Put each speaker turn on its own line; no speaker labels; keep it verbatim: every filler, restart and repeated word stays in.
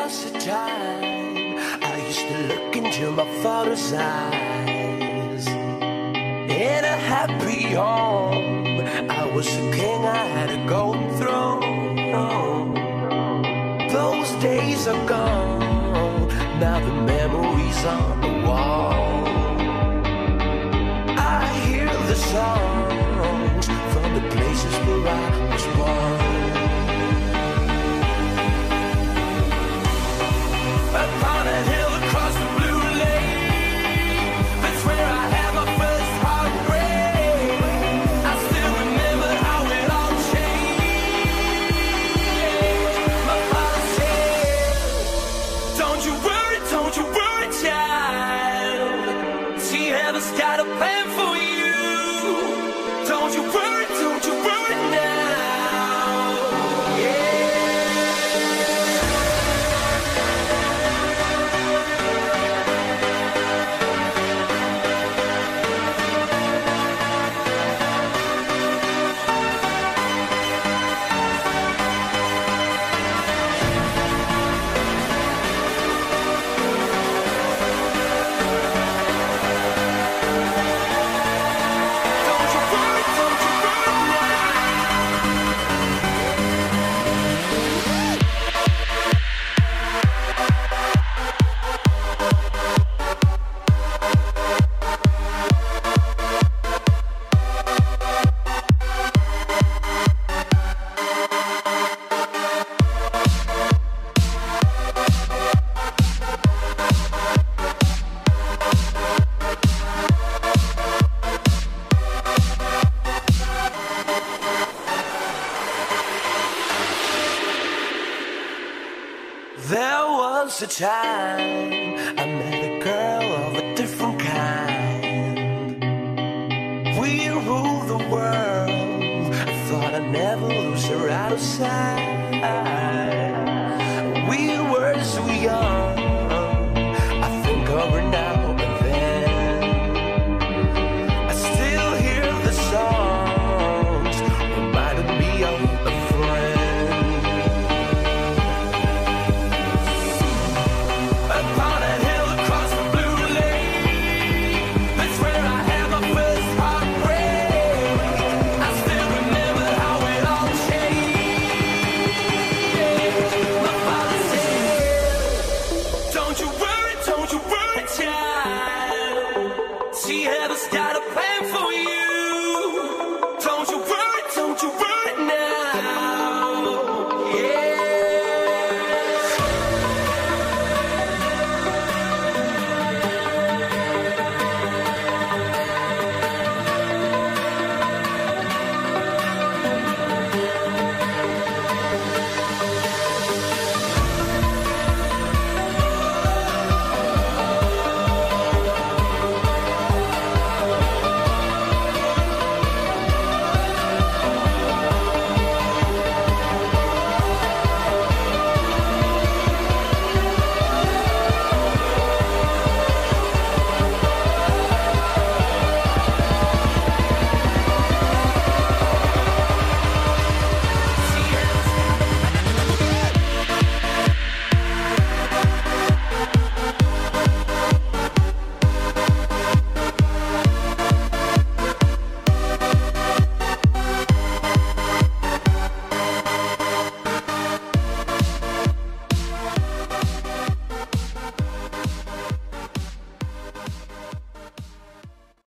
was a time I used to look into my father's eyes. In a happy home, I was a king, I had a golden throne. Those days are gone, now the memories on the wall. I hear the songs from the places where I was born. Upon a hill across the blue lake, that's where I had my first heartbreak. I still remember how it all changed. My father said, don't you worry, don't you worry, child. See, heaven's got a plan for you. Don't you worry, don't you worry now. Yeah. There was a time I met a girl of a different kind. We ruled the world, I thought I'd never lose her out of sight. We were so young,